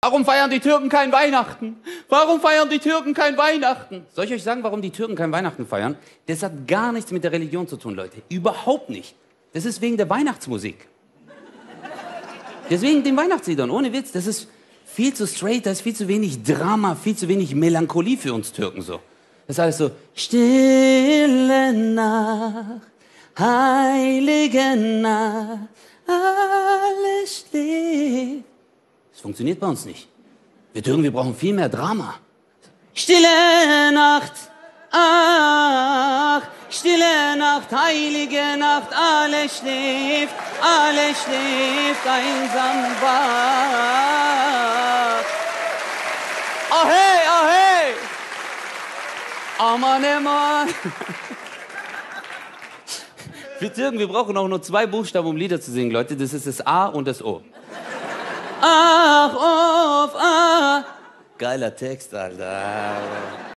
Warum feiern die Türken kein Weihnachten? Warum feiern die Türken kein Weihnachten? Soll ich euch sagen, warum die Türken kein Weihnachten feiern? Das hat gar nichts mit der Religion zu tun, Leute. Überhaupt nicht. Das ist wegen der Weihnachtsmusik. Deswegen den Weihnachtsliedern, ohne Witz. Das ist viel zu straight, da ist viel zu wenig Drama, viel zu wenig Melancholie für uns Türken so. Das ist alles so, stille Nacht, heilige Nacht, alles schläft. Das funktioniert bei uns nicht. Wir Türken, wir brauchen viel mehr Drama. Stille Nacht, ach, stille Nacht, heilige Nacht, alles schläft, einsam wach. Oh hey, oh hey! Aman eman. Wir Türken, wir brauchen auch nur 2 Buchstaben, um Lieder zu singen, Leute. Das ist das A und das O. Ach, auf, ah. Geiler Text, Alter.